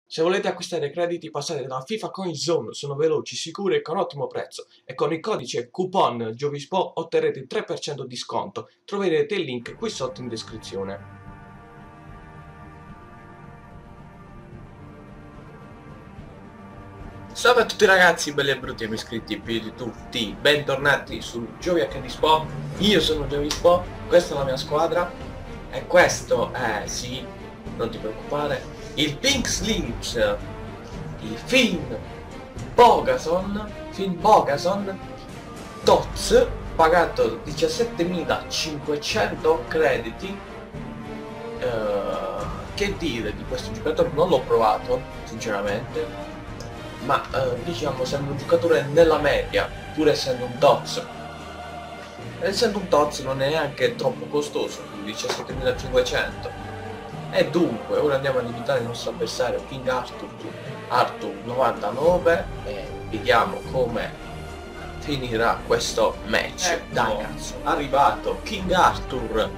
Se volete acquistare crediti passate da FIFA Coin Zone, sono veloci, sicuri e con ottimo prezzo e con il codice coupon Giovispo otterrete il 3% di sconto. Troverete il link qui sotto in descrizione. Salve a tutti ragazzi, belli e brutti, amici iscritti più di tutti, bentornati su Giovispo. Io sono Giovispo, questa è la mia squadra e questo è, sì, non ti preoccupare, il Pink Slips, il Finn Bogason Tots, pagato 17.500 crediti. Che dire di questo giocatore? Non l'ho provato, sinceramente. Ma diciamo sembra un giocatore nella media, pur essendo un TOTS. Essendo un TOTS non è neanche troppo costoso, 17.500. E dunque, ora andiamo a limitare il nostro avversario King Arthur 99 e vediamo come finirà questo match. Dai cazzo, arrivato King Arthur.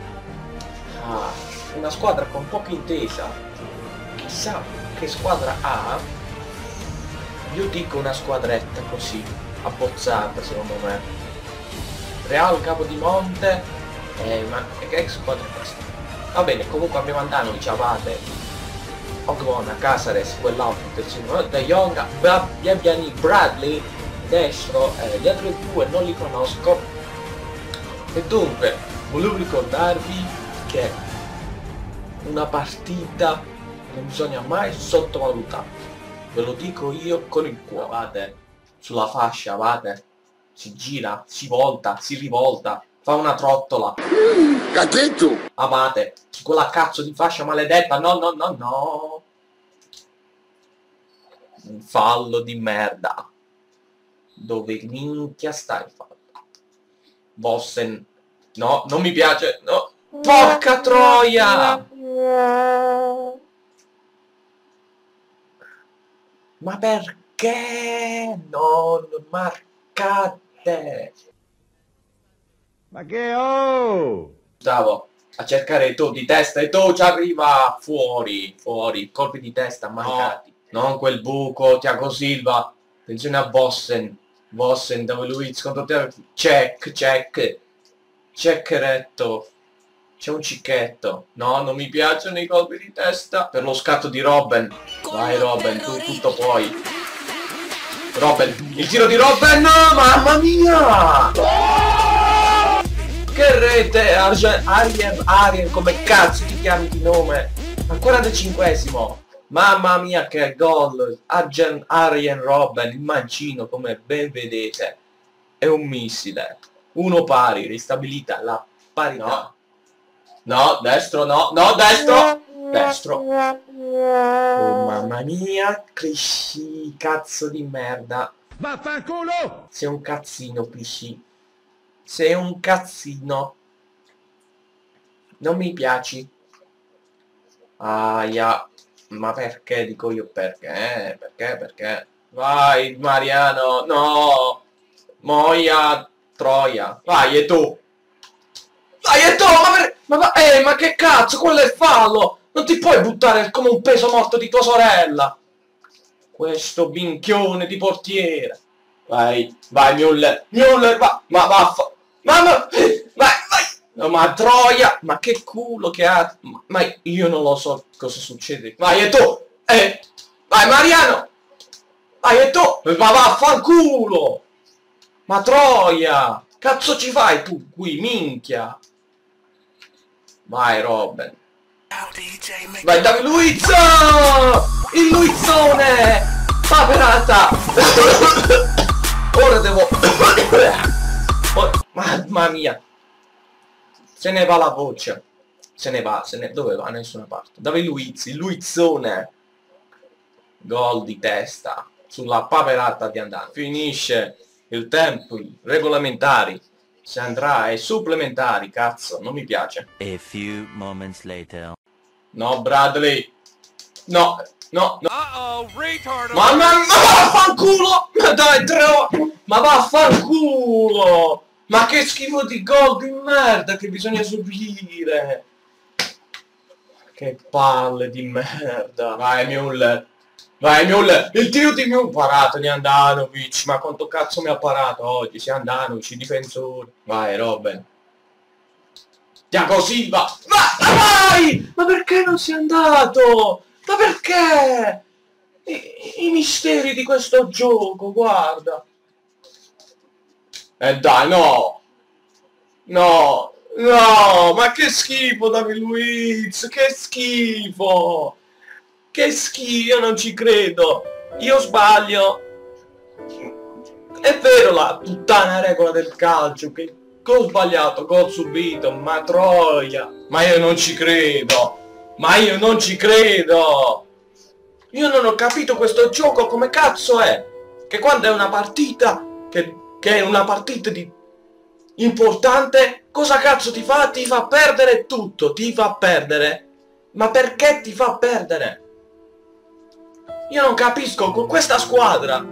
Una squadra con poca intesa. Chissà che squadra ha. Io dico una squadretta così, abbozzata secondo me. Real Capodimonte, ma che squadra è questa? Va bene, comunque abbiamo Andanovic, Abate, Ogbonna, Casares, quell'altro, terzino, De Jong, Biabiani, Bradley, destro, gli altri due non li conosco. E dunque, volevo ricordarvi che una partita non bisogna mai sottovalutare. Ve lo dico io con il cuore. Abate sulla fascia, Abate si gira, si volta, si rivolta, fa una trottola. Cachetto! Abate su quella cazzo di fascia maledetta, no. Un fallo di merda. Dove minchia sta il fallo? Bossen, no, non mi piace, no. Porca troia! Ma perché non marcate? Ma che oh! Stavo a cercare tu di testa e tu ci arriva fuori, colpi di testa mancati. No, non quel buco, Thiago Silva. Attenzione a Bossen, dove Luiz contro te. Check retto. C'è un cicchetto. No, non mi piacciono i colpi di testa. Per lo scatto di Robben. Vai Robben, tu tutto puoi. Robben, il tiro di Robben, mamma mia! Che rete, Arjen, come cazzo ti chiami di nome? Al 45esimo. Mamma mia che gol. Arjen Robben, il mancino, come ben vedete. È un missile. Uno pari, ristabilita la parità. No, destro, no, destro! Destro. Oh mamma mia, Clichy, cazzo di merda. Vaffanculo! Sei un cazzino, Clichy. Sei un cazzino. Non mi piaci. Aia. Ma perché dico io perché? Perché? Vai, Mariano, no! Moia, troia. Vai, e tu! Ma che cazzo, quello è fallo! Non ti puoi buttare come un peso morto di tua sorella! Questo minchione di portiere! Vai, Müller, va! Vai! No, ma troia! Ma che culo che ha! Ma io non lo so cosa succede. Vai, e tu! Vai, Mariano! Vai, e tu! Ma vaffanculo! Ma troia! Cazzo ci fai tu qui, minchia! Vai Robben. Vai Davide Luiz! Il Luizzone! Paperata! Ora devo... Mamma mia! Se ne va la voce. Dove va? Nessuna parte. Davide Luiz, il Luizzone! Gol di testa. Sulla paperata di andare. Finisce il tempo regolamentari. Se andrà ai supplementari, cazzo, non mi piace. A few moments later. No, Bradley. No. Ma vaffanculo! Ma dai, ma vaffanculo! Ma che schifo di gol di merda che bisogna subire! Che palle di merda. Vai Müller. Vai Müller. Il tiro di Müller. Parato di Andanovic. Ma quanto cazzo mi ha parato oggi? Sia Andanovic, il difensore. Vai Robben. Thiago Silva. Vai! Ma perché non sei andato? Ma perché? I misteri di questo gioco, guarda. Dai, no. No. No, ma che schifo David Luiz, che schifo. Che schifo, io non ci credo. Io sbaglio. È vero la puttana regola del calcio, che ho sbagliato, gol subito, ma troia. Ma io non ci credo. Ma io non ci credo. Io non ho capito questo gioco come cazzo è. Che quando è una partita, che è una partita di importante, cosa cazzo ti fa? Ti fa perdere tutto, ti fa perdere. Ma perché ti fa perdere? Io non capisco, con questa squadra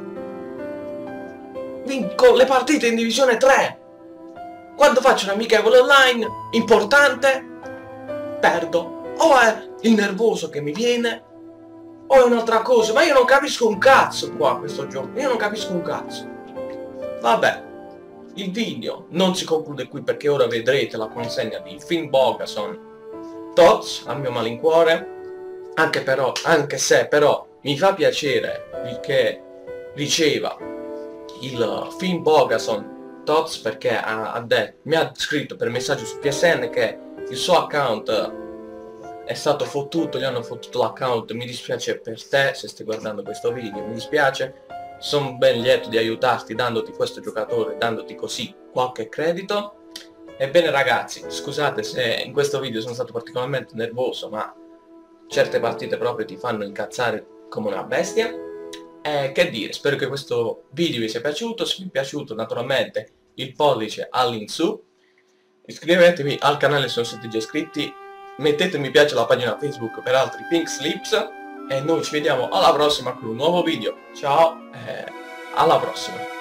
vinco le partite in divisione 3. Quando faccio un amichevole online importante, perdo. O è il nervoso che mi viene, o è un'altra cosa. Ma io non capisco un cazzo qua questo gioco. Io non capisco un cazzo. Vabbè. Il video non si conclude qui perché ora vedrete la consegna di Finn Bogason Tots al mio malincuore, anche se però mi fa piacere che riceva il Finn Bogason Tots perché mi ha scritto per messaggio su PSN che il suo account è stato fottuto, gli hanno fottuto l'account. Mi dispiace per te se stai guardando questo video, mi dispiace. Sono ben lieto di aiutarti dandoti questo giocatore, dandoti così qualche credito. Ebbene ragazzi, scusate se in questo video sono stato particolarmente nervoso, ma certe partite proprio ti fanno incazzare come una bestia. Che dire, spero che questo video vi sia piaciuto. Se vi è piaciuto, naturalmente il pollice all'insù. Iscrivetevi al canale se non siete già iscritti. Mettete mi piace alla pagina Facebook per altri Pink Slips. E noi ci vediamo alla prossima con un nuovo video. Ciao e alla prossima.